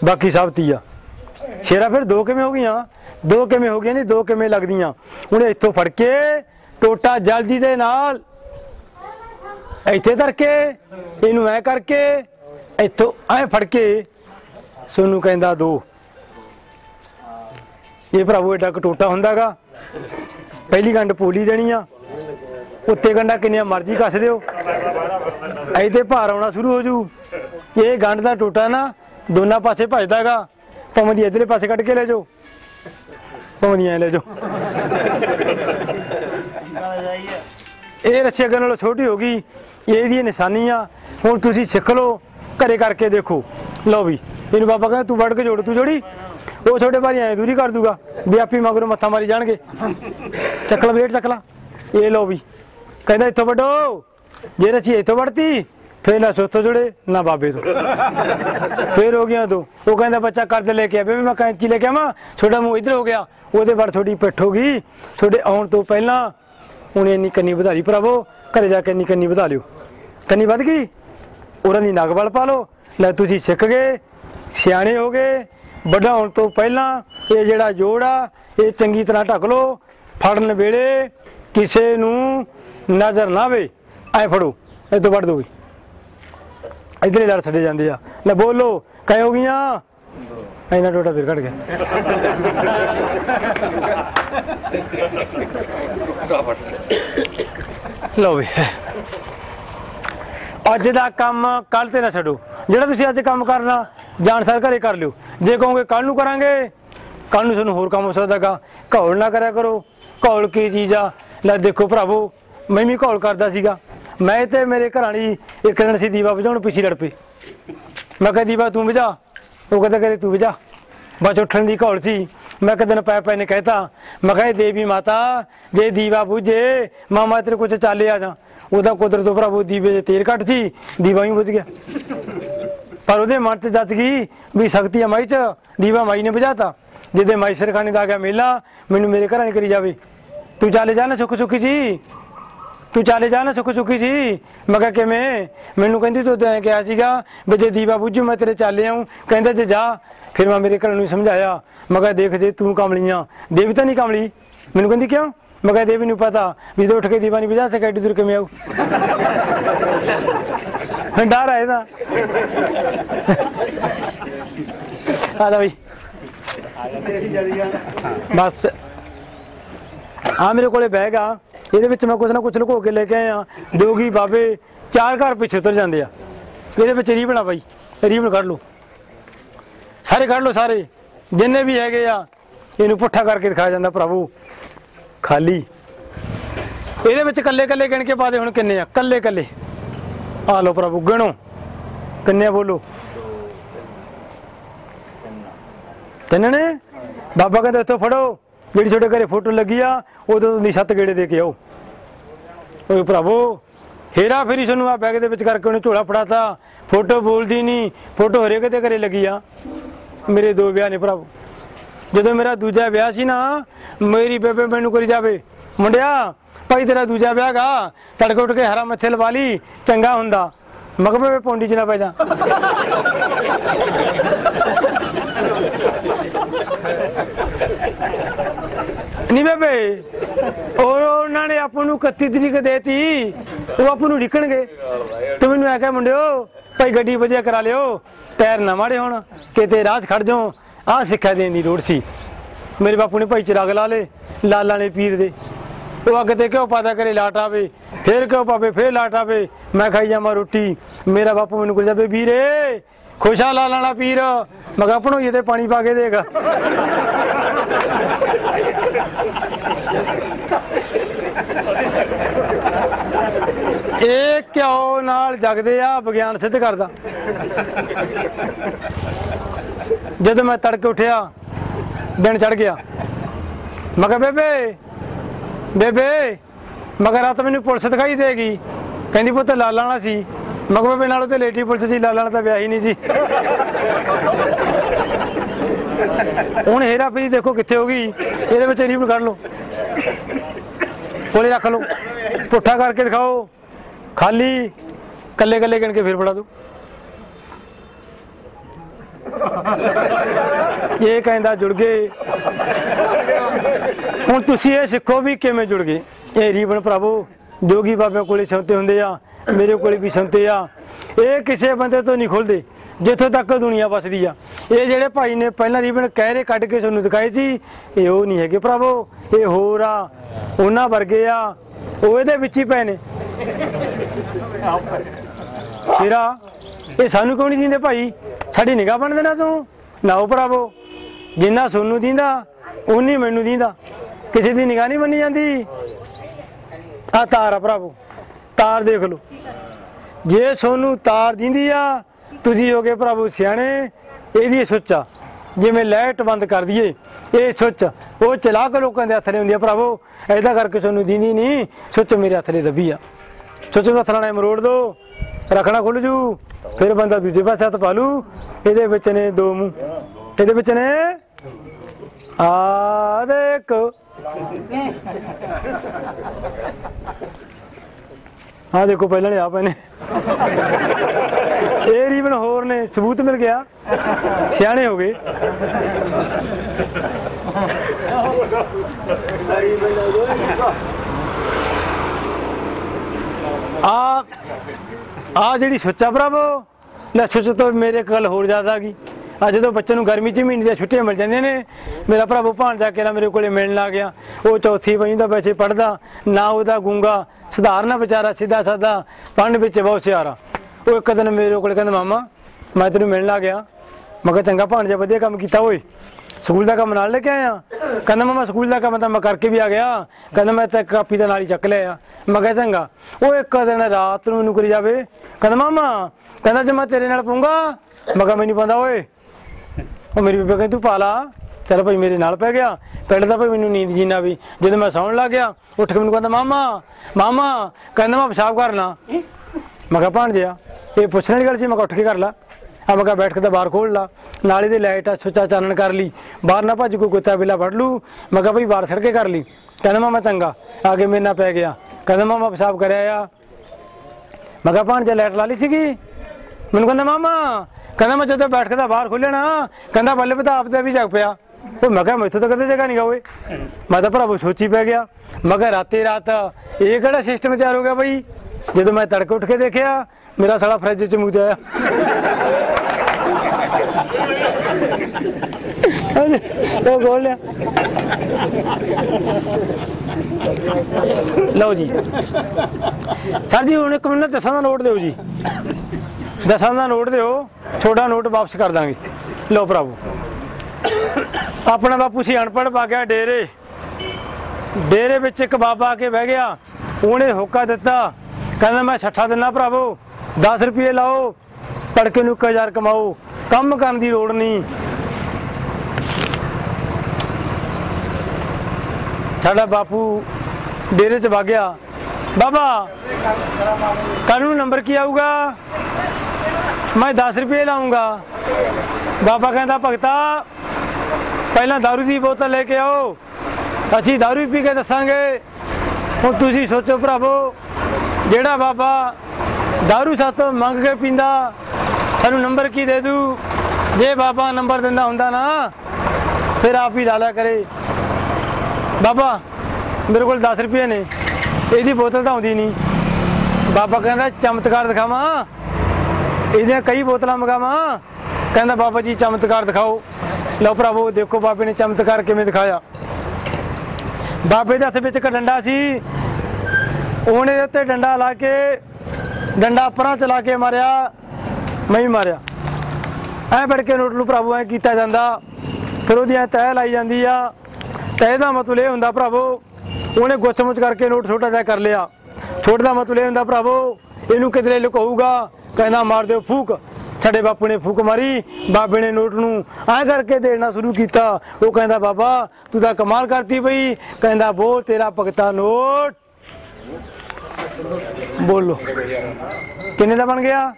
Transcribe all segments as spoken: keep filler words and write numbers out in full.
बाकी सब ती आ। शेरा फिर दो किवें हो गईयां, दो किवें हो गई नहीं, दो किवें लगदियां। उन्हें इत्थों फड़ के टोटा जल्दी दे नाल इत्थे धर के इनू ऐ करके इत्थों ऐ फड़ के सोनू कहंदा दो। ये भरावो एडा कटोटा हुंदा गा, पहली गंढ पोली देनी आ, उत्ते गंढा किन्नियां मर्जी कस दिओ, इहदे भार आउणा शुरू हो जू। ये गंढ दा टोटा ना दोनों पासे भजदा गा, भावें दी इधरले पासे कढ के ले जाओ, भावें दी ऐ ले जाओ। ये रस्सी अगे नालों छोटी हो गई, ये निशानी आ। हुण तुसीं सिख लो, घरे करके देखो। लो भी इनू बाबा कहंदा तू वड़ के जोड़, तू जोड़ी वो छोटे भारी ऐ दूरी कर दूगा भी आपी मगरों मत्था मारी जाणगे। चकला वेट चकला, ये लो भी कहंदा इत्थों वड्डो, जे रस्सी इत्थों वड़ती फिर ना सोथों जुड़े ना बाबे तो फिर हो गया। तो वो कहता बच्चा कर दे लेके आ, बेबी मैं कैंची लेके आवा, छोटा मुँह इधर हो गया, वो बाद थोड़ी पिठ हो गई, थोड़े आने तो पहला उन्हें इन्नी कन्नी वधा ली। भरावो घरे जाके इन्नी कन्नी वधा लियो, कन्नी वध गई उन्हों की नग वल पा लो। लै तुसीं सिख गए, सियाणे हो गए, वड्डा होने तो पहला ये जिहड़ा जोड़ आ ये चंगी तरह ढक लो, फड़न वेले किसे नूं नज़र ना आवे, ऐ फड़ो इस तो वड़ दो भी, इधर लड़ छड़े जाते आ। लै बोलो कई हो गई इन्ना टोटा फिर कट गया। लो भी अज का काम कल ते ना छड्डो, जिहड़ा तुसीं अज काम करना जान सार घरे कर लियो। जे कहोगे कल नूं करांगे, कल नूं तुहानूं होर काम हो सकदा गा। घौल ना करया करो, घौल की चीज़ आ। लै देखो भरावो मैं भी घौल करदा सीगा, मैं तो मेरे घराणी एक दिन असीं दीवा बुझाउण पिछे लड़ पे। मैं कहा दीवा तू बुझा, वो कहता करे तू बुझा, बस उठण की घौल सी। मैं एक दिन पै पै ने कहता, मैं कहा देवी माता जे दीवा बुझे मामा तेरे कुछ चाले आ जा। वह कुदरत तो भरावो दीवे से तेल घट सी, दीवा ही बुझ गया। पर वो मन च जच गई भी शक्ति माई च, दीवा माई ने बुझाता। जिदे माई सिरखाने का आ गया मेला, मैनू मेरे घर नहीं करी जावे, तू चाले जा ना सुख सुखी जी, तू चाले जा ना सुख सुखी सी। मैं कहा किवें, मैनू कहंदी तूं ऐ कहा सीगा भी जे दीवा बुझू मैं तेरे चाले आऊँ, कहंदा जे जा। फिर मैं मेरे घर नूं समझाया, मैं कहा देख जे तू कमली आ, देवी तो नहीं कमली। मैनू कहंदी क्यों, मैं कहा देवी नूं पता भी तो उठ के दीवा नहीं बुझा सके, एडी दूर किवें आऊ। डर है ਇਹਦਾ। आ भाई बस हाँ मेरे को बैग आ, ये मैं कुछ ना कुछ लुको के लेके आया। जोगी बाबे चार घर पिछे उतर जाते हैं, ये रीबन आ भाई, रीबन कढ़ लो सारे, कढ़ लो सारे जिन्ने भी है आ, इनू पुट्ठा करके दिखाया जाता भरावो खाली। ये कल्ले कल्ले गिन के पा दे, हुण किन्ने आ कल्ले कल्ले, आ लो भरावो गिनो किन्ने बोलो, तिन ने। बाबा कहते इत्थों फड़ो, जी छोटे घरे फोटो लगी आ उदों दी सत्त गेड़े दे के आओ। भरावो हेरा फेरी सूँ आ बैग दे करके उन्हें झोला फड़ाता, फोटो बोलती नहीं, फोटो हरेक दे घरे लगी आ। मेरे दो ब्याह ने भरावो, जो मेरा दूजा ब्याह सी ना, मेरी बेबे मैनू करी जावे मुंडिया भाई तेरा दूजा ब्याह गा, तड़के उठ के हरा मत्थे लवा ली चंगा हुंदा। मगर बेबे पौंडी च ना पै जा। नहीं बेबे और उन्होंने आपू इकत्ती तरीक देती, वो आपू लिखणगे तो मैनू आख्या मुंडिओ भाई गड्डी वधिया करा लियो, टायर ना माड़े होण किते राह खड़ जाओ। आ सिक्ख्या देने की लोड़ सी। मेरे बापू ने भाई चिराग ला ले, लाला ने पीर दे, वो अगे तो क्यों पाता करे लाट आवे, फिर क्यों पावे फिर लाट आवे, मैं खाई जावा रोटी। मेरा बापू मैनू कह जावे वीरे खुशा ला लाना पीर, मैं कहा अपनों ये पानी पा के देगा। ये क्यों नाल जगदे आ विज्ञान सिद्ध करदा। जब मैं तड़के उठिया दिन चढ़ गया, मैं कहा बेबे बेबे मगर रात मैनू पुलिस दिखाई देगी, कहती पुत लाला वाला सी। मैं कहा बेबे नालों तो लेटी पुलिस सी, लाला वाला तो ब्याह ही नहीं सी। हुण हेरा फेरी देखो कित्थे हो गई, ये रीबन कढ़ लो, कोले रख लो, पुट्ठा करके दिखाओ खाली, कल्ले कल्ले गिन के फिर फड़ा दो। ਇਹ ਕਹਿੰਦਾ ਜੁੜ ਗਏ। ਹੁਣ ਤੁਸੀਂ ਇਹ ਸਿੱਖੋ ਵੀ ਕਿਵੇਂ ਜੁੜ ਗਏ। ਇਹ ਰੀਬਨ ਭਰਾਵੋ ਜੋਗੀ ਬਾਬਿਆਂ ਕੋਲੇ ਸੰਤੇ ਹੁੰਦੇ ਆ, ਮੇਰੇ ਕੋਲੇ ਵੀ ਸੰਤੇ ਆ। ਇਹ ਕਿਸੇ ਬੰਦੇ ਤੋਂ ਨਹੀਂ ਖੁੱਲਦੇ ਜਿੱਥੋਂ ਤੱਕ ਦੁਨੀਆ ਵਸਦੀ ਆ। ਇਹ ਜਿਹੜੇ ਭਾਈ ਨੇ ਪਹਿਲਾਂ ਰੀਬਨ ਕਹਿਰੇ ਕੱਢ ਕੇ ਤੁਹਾਨੂੰ ਦਿਖਾਏ ਸੀ, ਇਹ ਉਹ ਨਹੀਂ ਹੈਗੇ ਭਰਾਵੋ, ਇਹ ਹੋਰ ਆ, ਉਹਨਾਂ ਵਰਗੇ ਆ, ਉਹ ਇਹਦੇ ਵਿੱਚ ਹੀ ਪਏ ਨੇ। ਸ਼ੇਰਾ ਇਹ ਸਾਨੂੰ ਕਿਉਂ ਨਹੀਂ ਦਿੰਦੇ ਭਾਈ, ਸਾਡੀ ਨਿਗਾਹ ਬਣ ਦੇਣਾ ਤੂੰ ਨਾ। ਉਹ ਭਰਾਵੋ ਜਿੰਨਾ ਸੋਨੂੰ ਦਿੰਦਾ ਉਨੀ ਮੈਨੂੰ ਦਿੰਦਾ, ਕਿਸੇ ਦੀ ਨਿਗਾਹ ਨਹੀਂ ਮੰਨੀ ਜਾਂਦੀ। ਆ ਤਾਰ ਆ ਭਰਾਵੋ, ਤਾਰ ਦੇਖ ਲਓ, ਜੇ ਸੋਨੂੰ ਤਾਰ ਦਿੰਦੀ ਆ ਤੁਸੀਂ ਹੋ ਗਏ ਭਰਾਵੋ ਸਿਆਣੇ। ਇਹਦੀ ਸੁੱਚ ਆ, ਜਿਵੇਂ ਲਾਈਟ ਬੰਦ ਕਰ ਦਈਏ ਇਹ ਸੁੱਚ ਉਹ ਚਲਾ ਕੇ ਲੋਕਾਂ ਦੇ ਹੱਥ 'ਤੇ ਹੁੰਦੀ ਆ ਭਰਾਵੋ। ਐਦਾਂ ਕਰਕੇ ਤੁਹਾਨੂੰ ਦਿੰਦੀ ਨਹੀਂ, ਸੁੱਚ ਮੇਰੇ ਹੱਥ 'ਤੇ ਦੱਬੀ ਆ। ਸੁੱਚ ਨੂੰ ਹੱਥ ਨਾਲ ਮਰੋੜ ਦੋ, ਰੱਖਣਾ ਖੁੱਲ ਜੂ, ਫਿਰ ਬੰਦਾ ਦੂਜੇ ਪਾਸੇ ਹੱਥ ਪਾ ਲੂ। ਇਹਦੇ ਵਿੱਚ ਨੇ ਦੋ ਮੂੰਹ, ਇਹਦੇ ਵਿੱਚ ਨੇ ਆ ਦੇਖ, ਆ ਦੇਖੋ ਪਹਿਲਾਂ ਨੇ ਆ ਪਏ ਨੇ। ਇਹ ਰੀਬਨ ਹੋਰ ਨੇ, ਸਬੂਤ ਮਿਲ ਗਿਆ, ਸਿਆਣੇ ਹੋ ਗਏ। ਆ ਆ ਜਿਹੜੀ ਸੁੱਚਾ ਭਰਾਵੋ ਲੈ, ਸੁੱਚ ਤੋਂ ਮੇਰੇ ਗੱਲ ਹੋਰ ਜ਼ਿਆਦਾ ਗਈ। ਆ ਜਦੋਂ ਬੱਚੇ ਨੂੰ ਗਰਮੀ 'ਚ ਮਹੀਨੇ ਦੀਆਂ ਛੁੱਟੀਆਂ ਮਿਲ ਜਾਂਦੀਆਂ ਨੇ, ਮੇਰਾ ਭਰਾਵੋ ਭਾਣਜਾ ਕੇ ਮੇਰੇ ਕੋਲੇ ਮਿਲਣ ਲੱਗ ਗਿਆ। ਉਹ ਚੌਥੀ ਪੰਜਵੀਂ ਦਾ ਵੈਸੇ ਪੜ੍ਹਦਾ ਨਾ, ਉਹਦਾ ਗੂੰਗਾ ਸਧਾਰਨ ਵਿਚਾਰਾ, ਸਿੱਧਾ ਸਾਦਾ, ਪੜ੍ਹਨ ਵਿੱਚ ਬਹੁਤ ਸਿਆਰਾ। ਉਹ ਇੱਕ ਦਿਨ ਮੇਰੇ ਕੋਲ ਕਹਿੰਦਾ ਮਾਮਾ ਮੈਂ ਤੈਨੂੰ ਮਿਲਣ ਲੱਗ ਗਿਆ। ਮੈਂ ਕਿਹਾ ਚੰਗਾ ਭਾਣਜਾ, ਵਧੀਆ ਕੰਮ ਕੀਤਾ ਓਏ, ਸਕੂਲ ਦਾ ਕੰਮ ਨਾਲ ਲੈ ਕੇ ਆਇਆ। ਕਹਿੰਦਾ ਮਾਮਾ ਸਕੂਲ ਦਾ ਕੰਮ ਤਾਂ ਮੈਂ ਕਰਕੇ ਵੀ ਆ ਗਿਆ। ਕਹਿੰਦਾ ਮੈਂ ਤਾਂ ਕਾਪੀ ਦਾ ਨਾਲ ਹੀ ਚੱਕ ਲਿਆ। ਮੈਂ ਕਿਹਾ ਚੰਗਾ। ਉਹ ਇੱਕ ਦਿਨ ਰਾਤ ਨੂੰ ਇਹਨੂੰ ਕਰੀ ਜਾਵੇ, ਕਹਿੰਦਾ ਮਾਮਾ ਕਹਿੰਦਾ ਜੇ ਮੈਂ ਤੇਰੇ ਨਾਲ ਪਊਂਗਾ। ਮੈਂ ਕਿਹਾ ਮੈਨੂੰ ਪਾਉਂਦਾ ਓਏ। ਉਹ ਮੇਰੀ ਬੇਬੇ ਕਹਿੰਦੀ ਤੂੰ ਪਾ ਲਾ। ਚੱਲ ਭਾਈ ਮੇਰੇ ਨਾਲ ਪੈ ਗਿਆ। ਪਹਿਲਾਂ ਤਾਂ ਭਾਈ ਮੈਨੂੰ ਨੀਂਦ ਜੀ ਨਾ ਵੀ, ਜਦੋਂ ਮੈਂ ਸੌਣ ਲੱਗ ਗਿਆ ਉੱਠ ਕੇ ਮੈਨੂੰ ਕਹਿੰਦਾ ਮਾਮਾ ਮਾਮਾ ਕਹਿੰਦਾ ਮੈਂ ਪਿਸ਼ਾਬ ਕਰਨਾ। ਮੈਂ ਕਿਹਾ ਭਾਣਜਿਆ ਇਹ ਪੁੱਛਣ ਵਾਲੀ ਗੱਲ ਸੀ। ਮੈਂ ਕਿਹਾ ਉੱਠ ਕੇ ਕਰ ਲਾ। ਆ ਮੈਂ ਕਿਹਾ ਬੈਠ ਕੇ ਤਾਂ ਬਾਹਰ ਖੋਲ੍ਹ ਲਾ, ਨਾਲੇ ਦੀ ਲਾਈਟ ਆ, ਸੁੱਚਾ ਚਾਨਣ ਕਰ ਲਈ, ਬਾਹਰ ਨਾ ਭੱਜ ਕੋਈ ਕੁੱਤਾ ਬਿੱਲਾ ਫੜ ਲੂ। ਮੈਂ ਕਿਹਾ ਭਾਈ ਬਾਹਰ ਛੱਡ ਕੇ ਕਰ ਲਈ। ਕਹਿੰਦਾ ਮਾਮਾ ਚੰਗਾ। ਆ ਕੇ ਮੇਰੇ ਨਾਲ ਪੈ ਗਿਆ, ਕਹਿੰਦਾ ਮਾਮਾ ਪਿਸ਼ਾਬ ਕਰਿਆ ਆ। ਮੈਂ ਕਿਹਾ ਭਾਣਜਾ ਲਾਈਟ ਲਾ ਲਈ ਸੀਗੀ। ਮੈਨੂੰ ਕਹਿੰਦਾ ਮਾਮਾ ਕਹਿੰਦਾ ਮੈਂ ਜਦੋਂ ਬੈਠ ਕੇ ਤਾਂ ਬਾਹਰ ਖੋਲ੍ਹਣਾ, ਕਹਿੰਦਾ ਬੱਲੇ ਵੀ ਤਾਂ ਆਪ ਦਾ ਵੀ ਜਗ ਪਿਆ। ਉਹ ਮੈਂ ਕਿਹਾ ਮੈਥੋਂ ਤਾਂ ਕਦੇ ਜਗ੍ਹਾ ਨਹੀਂ ਗਾ ਓਏ। ਮੈਂ ਤਾਂ ਭਰਾਵੋ ਸੋਚੀ ਪੈ ਗਿਆ। ਮੈਂ ਕਿਹਾ ਰਾਤੇ ਰਾਤ ਇਹ ਕਿਹੜਾ ਸਿਸਟਮ ਤਿਆਰ ਹੋ ਗਿਆ ਬਈ। ਜਦੋਂ ਮੈਂ ਤੜਕੇ ਉੱਠ ਕੇ ਦੇਖਿਆ ਮੇਰਾ ਸਾਲਾ ਫਰਿੱਜ 'ਚ ਮੂੰਹ ਆਇਆ। ਉਹ ਖੋਲ ਲਿਆ। ਲਓ ਜੀ ਸਰ ਜੀ, ਹੁਣ ਇੱਕ ਮੈਨੂੰ ਦਸਾਂ ਦਾ ਨੋਟ ਦਿਓ ਜੀ, ਦਸਾਂ ਦਾ ਨੋਟ ਦਿਓ, ਤੁਹਾਡਾ ਨੋਟ ਵਾਪਸ ਕਰ ਦਾਂਗੇ। ਲਓ ਭਰਾਵੋ, ਆਪਣਾ ਬਾਪੂ ਸੀ ਅਨਪੜ੍ਹ ਪਾ ਗਿਆ ਡੇਰੇ। ਡੇਰੇ ਵਿੱਚ ਇੱਕ ਬਾਬਾ ਆ ਕੇ ਬਹਿ ਗਿਆ। ਉਹਨੇ ਹੋਕਾ ਦਿੱਤਾ, ਕਹਿੰਦਾ ਮੈਂ ਛੱਠਾ ਦਿੰਦਾ ਭਰਾਵੋ, ਦਸ ਰੁਪਏ ਲਾਓ, ਤੜਕੇ ਨੂੰ ਇੱਕ ਹਜ਼ਾਰ ਕਮਾਓ, ਕੰਮ ਕਰਨ ਦੀ ਲੋੜ ਨਹੀਂ। ਸਾਡਾ ਬਾਪੂ ਡੇਰੇ 'ਚ ਵਗ ਗਿਆ। ਬਾਬਾ ਕੱਲ੍ਹ ਨੂੰ ਨੰਬਰ ਕੀ ਆਊਗਾ? ਮੈਂ ਦਸ ਰੁਪਏ ਲਾਊਂਗਾ। ਬਾਬਾ ਕਹਿੰਦਾ ਭਗਤਾ ਪਹਿਲਾਂ ਦਾਰੂ ਦੀ ਬੋਤਲ ਲੈ ਕੇ ਆਓ, ਅਸੀਂ ਦਾਰੂ ਪੀ ਕੇ ਦੱਸਾਂਗੇ। ਹੁਣ ਤੁਸੀਂ ਸੋਚੋ ਭਰਾਵੋ, ਜਿਹੜਾ ਬਾਬਾ ਦਾਰੂ ਸਾਤੋਂ ਮੰਗ ਕੇ ਪੀਂਦਾ ਸਾਨੂੰ ਨੰਬਰ ਕੀ ਦੇ ਦੂ। ਜੇ ਬਾਬਾ ਨੰਬਰ ਦਿੰਦਾ ਹੁੰਦਾ ਨਾ ਫਿਰ ਆਪ ਹੀ ਲਾ ਲਿਆ ਕਰੇ। ਬਾਬਾ ਮੇਰੇ ਕੋਲ ਦਸ ਰੁਪਏ ਨੇ, ਇਹਦੀ ਬੋਤਲ ਤਾਂ ਆਉਂਦੀ ਨਹੀਂ। ਬਾਬਾ ਕਹਿੰਦਾ ਚਮਤਕਾਰ ਦਿਖਾਵਾਂ, ਇਹਦੀਆਂ ਕਈ ਬੋਤਲਾਂ ਮੰਗਾਵਾਂ। ਕਹਿੰਦਾ ਬਾਬਾ ਜੀ ਚਮਤਕਾਰ ਦਿਖਾਓ। ਲਓ ਭਰਾਵੋ ਦੇਖੋ ਬਾਬੇ ਨੇ ਚਮਤਕਾਰ ਕਿਵੇਂ ਦਿਖਾਇਆ। ਬਾਬੇ ਦੇ ਹੱਥ ਵਿੱਚ ਇੱਕ ਡੰਡਾ ਸੀ, ਉਹਨੇ ਦੇ ਉੱਤੇ ਡੰਡਾ ਲਾ ਕੇ ਡੰਡਾ ਪਰਾਂ ਚਲਾ ਕੇ ਮਾਰਿਆ, ਮੈਂ ਵੀ ਮਾਰਿਆ। ਐਂ ਫੜ ਕੇ ਨੋਟ ਨੂੰ ਭਰਾਵੋ ਐਂ ਕੀਤਾ ਜਾਂਦਾ, ਫਿਰ ਉਹਦੀਆਂ ਤਹਿ ਲਾਈ ਜਾਂਦੀ ਆ। ਤਹਿ ਦਾ ਮਤਲਬ ਇਹ ਹੁੰਦਾ ਭਰਾਵੋ, ਉਹਨੇ ਗੁੱਛ ਮੁੱਛ ਕਰਕੇ ਨੋਟ ਛੋਟਾ ਜਿਹਾ ਕਰ ਲਿਆ। ਛੋਟੇ ਦਾ ਮਤਲਬ ਇਹ ਹੁੰਦਾ ਭਰਾਵੋ ਇਹਨੂੰ ਕਿਧਰੇ ਲੁਕਾਊਗਾ। ਕਹਿੰਦਾ ਮਾਰ ਦਿਓ ਫੂਕ। ਸਾਡੇ ਬਾਪੂ ਨੇ ਫੂਕ ਮਾਰੀ, ਬਾਬੇ ਨੇ ਨੋਟ ਨੂੰ ਐਂ ਕਰਕੇ ਦੇਣਾ ਸ਼ੁਰੂ ਕੀਤਾ। ਉਹ ਕਹਿੰਦਾ ਬਾਬਾ ਤੂੰ ਤਾਂ ਕਮਾਲ ਕਰਤੀ ਬਈ। ਕਹਿੰਦਾ ਬੋਲ ਤੇਰਾ ਭਗਤਾ ਨੋਟ। ਬੋਲੋ ਕਿੰਨੇ ਦਾ ਬਣ ਗਿਆ?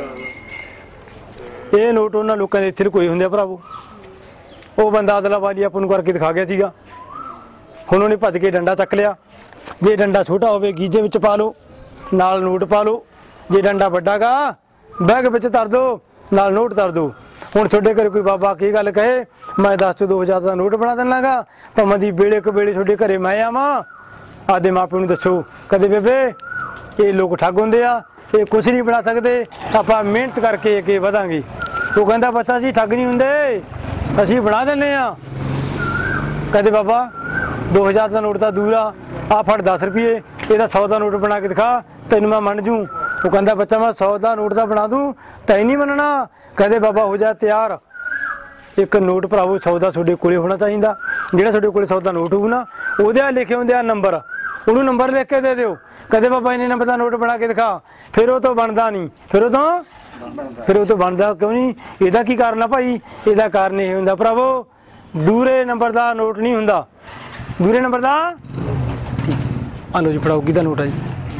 ਇਹ ਨੋਟ ਉਹਨਾਂ ਲੋਕਾਂ ਦੇ ਇੱਥੇ ਕੋਈ ਹੁੰਦੇ ਭਰਾਵੋ। ਉਹ ਬੰਦਾ ਅਦਲਾ ਵਾਲੀ ਆਪਾਂ ਨੂੰ ਕਰਕੇ ਦਿਖਾ ਗਿਆ ਸੀਗਾ। ਹੁਣ ਉਹਨੇ ਭੱਜ ਕੇ ਡੰਡਾ ਚੱਕ ਲਿਆ। ਜੇ ਡੰਡਾ ਛੋਟਾ ਹੋਵੇ ਗੀਜੇ ਵਿੱਚ ਪਾ ਲਓ, ਨਾਲ ਨੋਟ ਪਾ ਲਓ। ਜੇ ਡੰਡਾ ਵੱਡਾ ਗਾ ਬੈਗ ਵਿੱਚ ਧਰ ਦਿਓ, ਨਾਲ ਨੋਟ ਧਰ ਦਿਓ। ਹੁਣ ਤੁਹਾਡੇ ਘਰੇ ਕੋਈ ਬਾਬਾ ਕੀ ਗੱਲ ਕਹੇ ਮੈਂ दस ਤੋਂ दो हज़ार ਦਾ ਨੋਟ ਬਣਾ ਦਿੰਨਾਗਾ ਭਾਵੇਂ ਦੀ ਵੇਲੇ ਕ ਵੇਲੇ ਤੁਹਾਡੇ ਘਰੇ ਮੈਂ ਆਵਾਂ ਆਦੇ ਮਾਪਿਆਂ ਨੂੰ ਦੱਸੋ ਕਦੇ ਬੇਬੇ ਇਹ ਲੋਕ ਠੱਗ ਹੁੰਦੇ ਆ ਇਹ ਕੁਛ ਨਹੀਂ ਬਣਾ ਸਕਦੇ ਆਪਾਂ ਮਿਹਨਤ ਕਰਕੇ ਅੱਗੇ ਵਧਾਂਗੇ। ਉਹ ਕਹਿੰਦਾ ਬੱਚਾ ਅਸੀਂ ਠੱਗ ਨਹੀਂ ਹੁੰਦੇ ਅਸੀਂ ਬਣਾ ਦਿੰਦੇ ਆ। ਕਦੇ ਬਾਬਾ दो हज़ार ਦਾ ਨੋਟ ਤਾਂ ਦੂਰ ਆ ਆ ਫੜ दस रुपये ਇਹਦਾ सौ ਦਾ ਨੋਟ ਬਣਾ ਕੇ ਦਿਖਾ ਤੈਨੂੰ ਮੈਂ ਮੰਨ ਜੂ। ਉਹ ਕਹਿੰਦਾ ਬੱਚਾ मैं सौ ਦਾ ਨੋਟ ਤਾਂ ਬਣਾ ਦੂੰ ਤੈਨੂੰ ਨਹੀਂ ਮੰਨਣਾ। ਕਹਿੰਦੇ ਬਾਬਾ ਹੋ ਜਾ ਤਿਆਰ ਇੱਕ ਨੋਟ ਭਰਾਵੋ सौ ਦਾ ਤੁਹਾਡੇ ਕੋਲੇ ਹੋਣਾ ਚਾਹੀਦਾ ਜਿਹੜਾ ਤੁਹਾਡੇ ਕੋਲੇ सौ ਦਾ ਨੋਟ ਹੋਊ ਨਾ ਉਹਦੇ ਲਿਖੇ ਹੁੰਦੇ ਆ ਨੰਬਰ ਉਹਨੂੰ ਨੰਬਰ ਲਿਖ ਕੇ ਦੇ ਦਿਓ। ਕਦੇ ਬਾਬਾ ਇਹਨੇ ਨੰਬਰ ਦਾ ਨੋਟ ਬਣਾ ਕੇ ਦਿਖਾ ਫਿਰ ਉਹ ਤੋਂ ਬਣਦਾ ਨਹੀਂ ਫਿਰ ਉਹ ਤੋਂ ਫਿਰ ਉਹ ਤੋਂ ਬਣਦਾ ਕਿਉਂ ਨਹੀਂ। ਇਹਦਾ ਕੀ ਕਾਰਨ ਆ ਭਾਈ ਇਹਦਾ ਕਾਰਨ ਇਹ ਹੁੰਦਾ ਭਰਾਵੋ ਦੂਰੇ ਨੰਬਰ ਦਾ ਨੋਟ ਨਹੀਂ ਹੁੰਦਾ ਦੂਰੇ ਨੰਬਰ ਦਾ। ਆ ਲਓ ਜੀ ਫੜਾਓ ਕਿਹਦਾ ਨੋਟ ਹੈ ਜੀ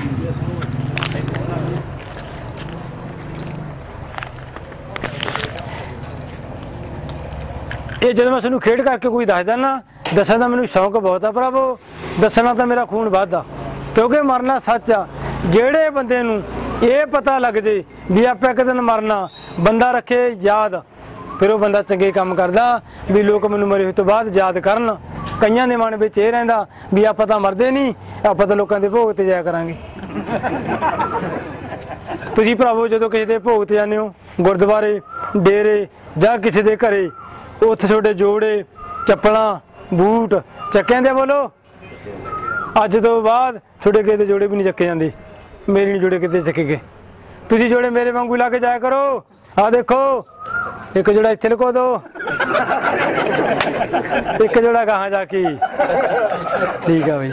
ਇਹ ਜਦੋਂ ਮੈਂ ਤੁਹਾਨੂੰ ਖੇਡ ਕਰਕੇ ਕੋਈ ਦੱਸਦਾ ਨਾ ਦੱਸਣ ਦਾ ਮੈਨੂੰ ਸ਼ੌਂਕ ਬਹੁਤ ਆ ਭਰਾਵੋ ਦੱਸਣਾ ਤਾਂ ਮੇਰਾ ਖੂਨ ਵੱਧਦਾ ਕਿਉਂਕਿ ਮਰਨਾ ਸੱਚ ਆ। ਜਿਹੜੇ ਬੰਦੇ ਨੂੰ ਇਹ ਪਤਾ ਲੱਗ ਜੇ ਵੀ ਆਪਾਂ ਇੱਕ ਦਿਨ ਮਰਨਾ ਬੰਦਾ ਰੱਖੇ ਯਾਦ ਫਿਰ ਉਹ ਬੰਦਾ ਚੰਗੇ ਕੰਮ ਕਰਦਾ ਵੀ ਲੋਕ ਮੈਨੂੰ ਮਰੇ ਤੋਂ ਬਾਅਦ ਯਾਦ ਕਰਨ। ਕਈਆਂ ਦੇ ਮਨ ਵਿੱਚ ਇਹ ਰਹਿੰਦਾ ਵੀ ਆਪਾਂ ਤਾਂ ਮਰਦੇ ਨਹੀਂ ਆਪਾਂ ਤਾਂ ਲੋਕਾਂ ਦੇ ਭੋਗ ਤੇ ਜਾਇਆ ਕਰਾਂਗੇ। ਤੁਸੀਂ ਭਰਾਵੋ ਜਦੋਂ ਕਿਸੇ ਦੇ ਭੋਗ ਤੇ ਜਾਂਦੇ ਹੋ ਗੁਰਦੁਆਰੇ ਡੇਰੇ ਜਾਂ ਕਿਸੇ ਦੇ ਘਰੇ ਉੱਥੇ ਤੁਹਾਡੇ ਜੋੜੇ ਚੱਪਲਾਂ ਬੂਟ ਚੱਕਿਆਂ ਦੇ ਬੋਲੋ ਅੱਜ ਤੋਂ ਬਾਅਦ ਤੁਹਾਡੇ ਕਿਸੇ ਦੇ ਜੋੜੇ ਵੀ ਨਹੀਂ ਚੱਕੇ ਜਾਂਦੇ ਮੇਰੇ ਨਹੀਂ ਜੋੜੇ ਕਿਤੇ ਚੱਕੇ ਗਏ। ਤੁਸੀਂ ਜੋੜੇ ਮੇਰੇ ਵਾਂਗੂ ਲਾ ਕੇ ਜਾਇਆ ਕਰੋ। ਆ ਦੇਖੋ ਇੱਕ ਜੋੜਾ ਇੱਥੇ ਲਗੋ ਦੋ ਇੱਕ ਜੋੜਾ ਕਹਾਂ ਜਾ ਕੇ ਠੀਕ ਆ ਬਈ।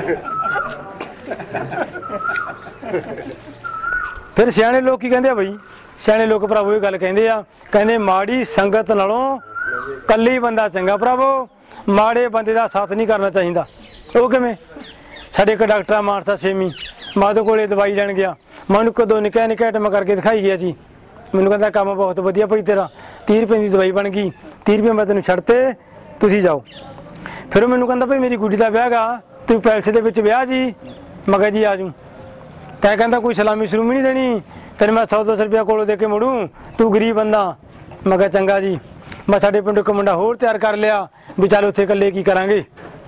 ਫਿਰ ਸਿਆਣੇ ਲੋਕ ਕੀ ਕਹਿੰਦੇ ਆ ਬਈ ਸਿਆਣੇ ਲੋਕ ਭਰਾਵੋ ਇਹ ਗੱਲ ਕਹਿੰਦੇ ਆ ਕਹਿੰਦੇ ਮਾੜੀ ਸੰਗਤ ਨਾਲੋਂ ਕੱਲੀ ਬੰਦਾ ਚੰਗਾ ਭਰਾਵੋ ਮਾੜੇ ਬੰਦੇ ਦਾ ਸਾਥ ਨਹੀਂ ਕਰਨਾ ਚਾਹੀਦਾ। ਉਹ ਕਿਵੇਂ ਸਾਡੇ ਇੱਕ ਡਾਕਟਰ ਆ ਮਾਨਸਾ ਛੇਵੀਂ ਮੈਂ ਉਹਦੇ ਕੋਲੇ ਦਵਾਈ ਲੈਣ ਗਿਆ ਮੈਂ ਉਹਨੂੰ ਕਦੋਂ ਨਿੱਕਾ ਨਿੱਕਾ ਆਈਟਮ ਕਰਕੇ ਦਿਖਾਈ ਗਿਆ ਜੀ ਮੈਨੂੰ ਕਹਿੰਦਾ ਕੰਮ ਬਹੁਤ ਵਧੀਆ ਭਾਈ ਤੇਰਾ तीह रुपये की दवाई बन गई तीह रुपये मैं तेन छड़ते तुसी जाओ। फिर मैनू कहता भाई मेरी गुड़ी का ब्याह गा तू पैसे के ब्याह जी मैं कहा जी आ जूँ तै कहता कोई सलामी सलूमी नहीं देनी तेन मैं सौ दस रुपया कोलों दे के मुड़ूँ तू गरीब बंदा मैं कहा चंगा जी मैं साढ़े पिंड एक मुंडा होर तैयार कर लिया भी चल उत्थे कल्ले की करांगे।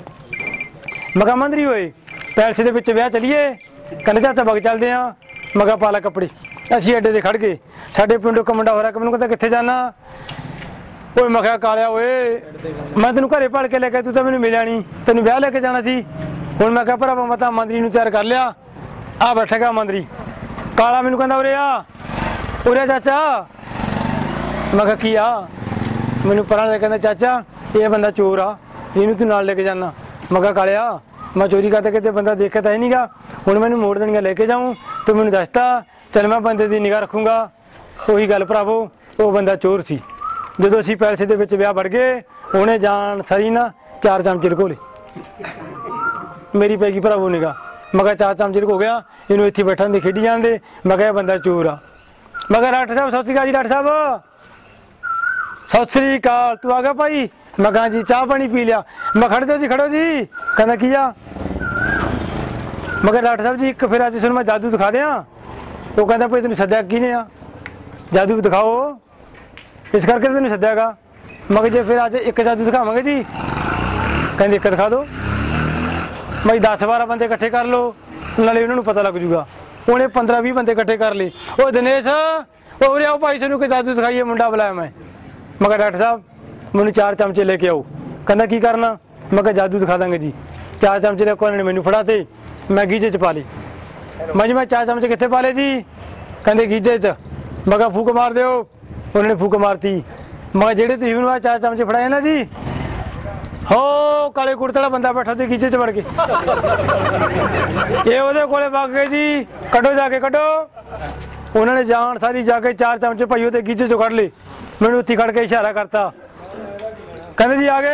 मैं कहा मंदरी होए पैसे के ब्याह चलीए कहने चाचा बग चलते हैं मैं कहा पाला कपड़े असीं अड्डे ते खड़ गए साढ़े पिंड एक मुंडा हो रहा मैनू कहता कित्थे जाना ओए मैं कहा कालिया ओए मैं तेनू घरे भल के लेके तू तो मैनू मिलिया नहीं तेनू ब्याह लेके जाना सी हुण मैं कहा भरावा मैं तां मंदरी नू तैयार कर लिया आ बैठेगा मंदरी काला मैनू कहंदा उरे आ उरे चाचा मैं कहा की आ मैनू परां ले कहंदा चाचा ये बंदा चोर आ इहनू तू नाल लेके जाना मैं कहा कालिया मैं चोरी करते किते बंदा देखा तो है नहीं गा हुण मैनू मोड़ देनियां लेके जाऊँ तू मैनू दसता चल मैं बंदे की निगाह रखूँगा ਉਹੀ ਗੱਲ ਭਰਾਵੋ ਉਹ ਬੰਦਾ ਚੋਰ ਸੀ ਜਦੋਂ ਅਸੀਂ ਪੈਸੇ ਦੇ ਵਿੱਚ ਵਿਆਹ ਵੜ ਗਏ ਉਹਨੇ ਜਾਣ ਸਰੀ ਨਾ ਚਾਰ ਚਮਚੇ ਲੁਕੋ ਲਏ ਮੇਰੀ ਪੈ ਗਈ ਭਰਾਵੋ ਨਿਗਾਹ ਮੈਂ ਕਿਹਾ ਚਾਰ ਚਮਚੇ ਲੁਕੋ ਗਿਆ ਇਹਨੂੰ ਇੱਥੇ ਬੈਠਣ ਦੇ ਖੇਡੀ ਜਾਣ ਦੇ ਮੈਂ ਕਿਹਾ ਬੰਦਾ ਚੋਰ ਆ। ਮੈਂ ਕਿਹਾ ਡਾਕਟਰ ਸਾਹਿਬ ਸਤਿ ਸ਼੍ਰੀ ਅਕਾਲ ਜੀ ਡਾਕਟਰ ਸਾਹਿਬ ਸਤਿ ਸ਼੍ਰੀ ਅਕਾਲ ਤੂੰ ਆ ਗਿਆ ਭਾਈ ਮੈਂ ਕਿਹਾ ਜੀ ਚਾਹ ਪਾਣੀ ਪੀ ਲਿਆ ਮੈਂ ਖੜ ਜਾਓ ਜੀ ਖੜੋ ਜੀ ਕਹਿੰਦਾ ਕੀ ਆ ਮੈਂ ਕਿਹਾ ਡਾਕਟਰ ਸਾਹਿਬ ਜੀ ਇੱਕ ਫਿਰ ਅੱਜ ਤੁਹਾਨੂੰ ਮੈਂ ਜਾਦੂ ਦਿਖਾ ਦਿਆਂ ਉਹ ਕਹਿੰਦਾ ਭਾਈ ਤੈਨੂੰ ਸੱਦਿਆ ਕਿਹਨੇ ਆ जादू भी दिखाओ इस करके तेन सद्या गा मगर जे फिर अज एक जादू दिखावे जी कहते एक दिखा दो भाई दस बारह बंदे इकट्ठे कर लो नाले उन्होंने पता लग जूगा उन्हें पंद्रह भी बंदे इकट्ठे कर ले ओ दिनेश ओ आओ भाई सानू कोई जादू दिखाइए मुंडा बुलाया मैं मगर डॉक्टर साहब मैनू चार चमचे लेके आओ कहना की करना मैं कहा जादू दिखा देंगे जी चार चमचे लेको उन्होंने मैनू फड़ाते मैं गीजे च पा ली मैं मैं चार चमचे कितने पा ले जी कहते गीजे च मैं कहा फूक मार दो उन्होंने फूक मारती मैं जेड़े तुम मैनू चार चमचे फड़ाए ना जी हो काले कुर्ते वाला बंदा बैठा तो गीजे च वड़ के ये वो कोले भाग गए जी कड्डो जाके कड्डो उन्होंने जान सारी जाके चार चमचे भाई वो गीजे चो कढ़ ले मैनू उत्थे खड़ के इशारा करता कहते जी आ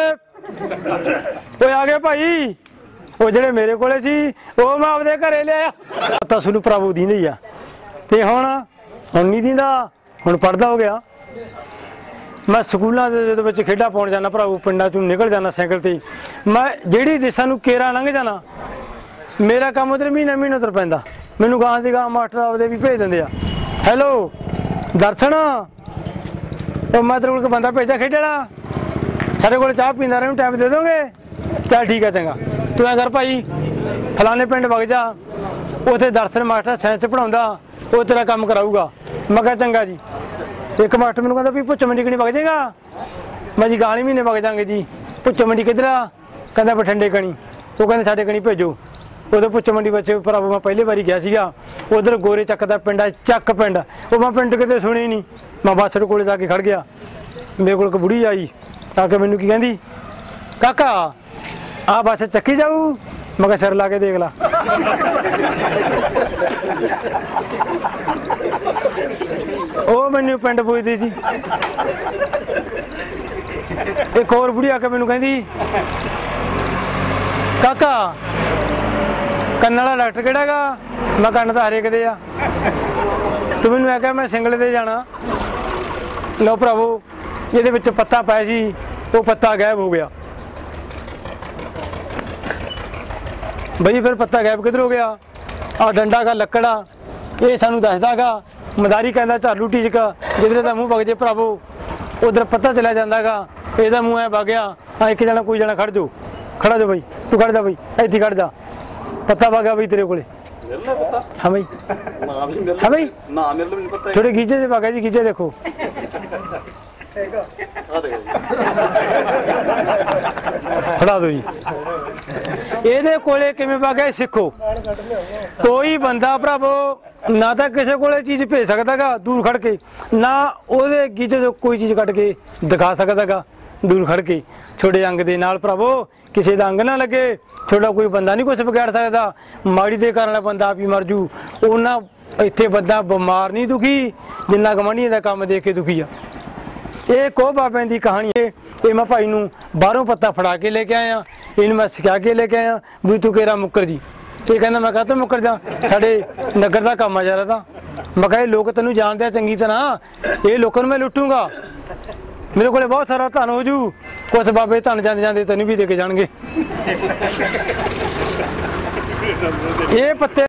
गए आ गए भाई वो जेड़े मेरे कोले सी वो मैं आपदे घरे लिया तो सुनू भरावो दींदे ही आ ते हुण ਹੁਣ नहीं दींदा ਹੁਣ पढ़दा हो गया मैं स्कूलों के खेडा पाउण जाना भरावो पिंडां चों निकल जाना साइकिल ते मैं जिहड़ी देसां नूं केरा लंघ जाना मेरा काम उधर महीना महीना तुर पैंदा मैनूं गां दी गां मास्टर आपदे भी भेज दिंदे आ हैलो दर्शन तो मैं तेरे को बंदा भेजा खेडा साढ़े को चाह पींदा रहे टाइम दे दोगे चल ठीक है चंगा तू ऐ कर भाई फलाने पिंड वग जा उत्थे दर्शन मास्टर साइंस पढ़ाउंदा वो तेरा काम कराऊगा। मैं कहा चंगा जी। एक मास्टर मैनूं कहंदा भी भुच्च मंडी कणी वग जाएगा मैं जी गाली महीने वग जांगे जी। भुच्च मंडी किधर आ कहंदा बठिंडे कणी वो कहंदे साडे कणी भेजो। उधर भुच्च मंडी बच्चे भरावो मैं पहली बारी गया सीगा उधर गोरे चक का पिंड चक पिंड वो मैं पिंड किते सुनी नहीं। मैं बस कोल जाके खड़ गया मेरे को बुढ़ी आई आके मैनू की कहंदी काका आ बस चक्की जाऊ। मैं कहा सिर ला के देख ला। वो मैनू पिंड पुछदी जी। एक और बुढ़ी आके मैनू कहंदी काका ਕੰਨ ਵਾਲਾ ਡਾਕਟਰ ਕਿਹੜਾ ਹੈਗਾ। ਮੈਂ ਕੰਨ ਤਾਂ ਹਰੇਕ ਦੇ ਆ ਤੂੰ ਮੈਨੂੰ ਆਖਿਆ ਮੈਂ ਸਿੰਗਲ ਤੇ ਜਾਣਾ। ਲਓ ਭਰਾਵੋ ਇਹਦੇ ਵਿੱਚ ਪੱਤਾ ਪਾਇਆ ਸੀ ਉਹ ਪੱਤਾ ਗਾਇਬ ਹੋ ਗਿਆ। ਬਈ ਫਿਰ ਪੱਤਾ ਗਾਇਬ ਕਿੱਧਰ ਹੋ ਗਿਆ। ਆ ਡੰਡਾ ਗਾ ਲੱਕੜਾ ਇਹ ਸਾਨੂੰ ਦੱਸਦਾ ਗਾ ਮਦਾਰੀ ਕਹਿੰਦਾ ਝਾਲੂ ਟੀਚਕ ਜਿੱਧਰ ਦਾ ਮੂੰਹ ਵਗ ਜੇ ਭਰਾਵੋ ਉਧਰ ਪੱਤਾ ਚਲਾ ਜਾਂਦਾ ਗਾ ਇਹਦਾ ਮੂੰਹ ਐ ਵਗ ਗਿਆ। ਆ ਇੱਕ ਜਣਾ ਕੋਈ ਜਣਾ ਖੜ ਜਾਓ खड़ा जो भाई तू खड़ जा भाई ऐसे खड़ जा पत्ता भागा भाई तेरे को हाँ भाई हाँ भाई थोड़े गीजे से भागा जी गीजे देखो खड़ा दो जी ਇਹਦੇ ਕੋਲੇ ਕਿਵੇਂ ਭਾਗਿਆ ਸਿੱਖੋ। ਕੋਈ ਬੰਦਾ ਭਰਾਵੋ ਨਾ ਤਾਂ ਕਿਸੇ ਕੋਲੇ ਚੀਜ਼ ਭੇਜ ਸਕਦਾਗਾ ਦੂਰ ਖੜ ਕੇ ਨਾ ਉਹਦੇ ਗੀਜੇ ਤੋਂ ਕੋਈ ਚੀਜ਼ ਕੱਢ ਕੇ ਦਿਖਾ ਸਕਦਾਗਾ दूर खड़ के छोटे अंग के नाल भरावो किसी का अंग ना लगे छोटा कोई बंदा नहीं कुछ बिगाड़ सकता। माड़ी के कारण बंदा आप ही मर जू उन्ना इत्थे बंदा बीमार नहीं दुखी जिन्ना गवांढियों का काम देख के दुखी आ। ये कोह बाबे की कहानी है। ये मैं भाई नूं बाहरों पत्ता फड़ा के लेके आया इन्हूं मैं सिखा के लेके आया भी तू केरा मुक्कर जी। ये कहना मैं कहता मुक्कर जा साडे नगर का काम आ जा रहा था। मैं कहा लोग तेनों जानते चंगी तरह ये लोगों मैं लुटूंगा मेरे को बहुत सारा धन हो जू कुछ बाबे धन जाते जाते तेन भी दे के जाएंगे। ये पत्ते